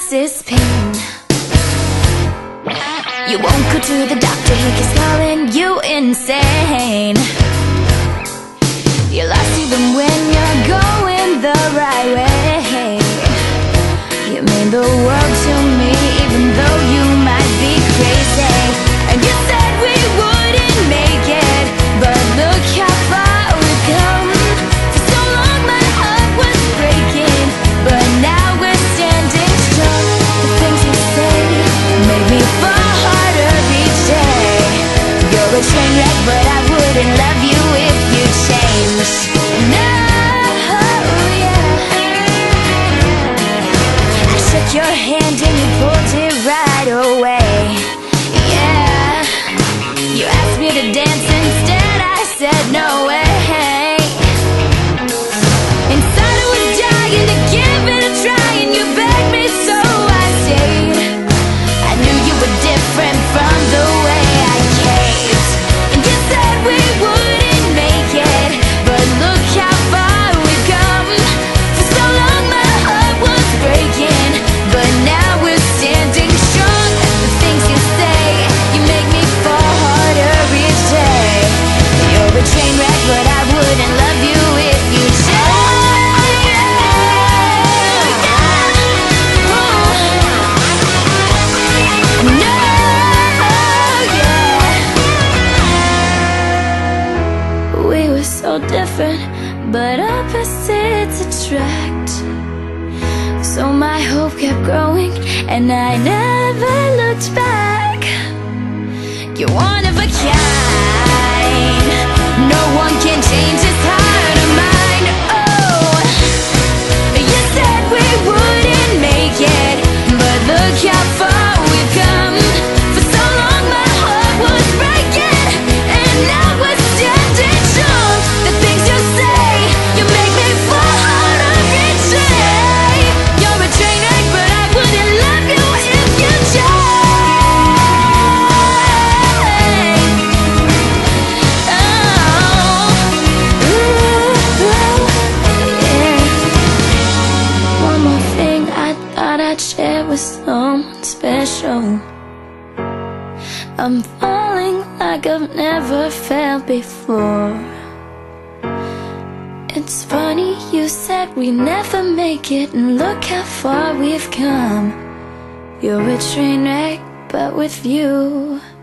causes pain. You won't go to the doctor, he keeps calling you insane. You're lost even when you're going the right way. You mean the world to me, even though you might be crazy. And you said we wouldn't make it, but look how far we've come. For so long my heart was breaking, but now we're standing strong. The things you say make me fall harder each day. You're a train wreck, but I wouldn't love you if you changed. No, yeah. I shook your hand and you pulled it right away. Yeah. You asked me to dance instead, I said no way. Inside I was dying to give it a try, and you begged me so I stayed. I knew you were different from the way I caved. And you said we wouldn't make it, but look how far we've come. For so long my heart was breaking, but now we're standing strong. The things you say, you make me fall harder each day. You're a train wreck, but I wouldn't love you if you changed. We were so different, but opposites attract. So my hope kept growing, and I never looked back. You're one of a kind. No one can change this heart of mine. Oh, you said we wouldn't make it, but look how far we've come. For so long my heart was breaking, and now we're standing strong. The things you say, you make me fall harder each day. You're a train wreck, but I wouldn't love you if you changed. I'd share with someone special. I'm falling like I've never felt before. It's funny, you said we never make it, and look how far we've come. You're a train wreck, but with you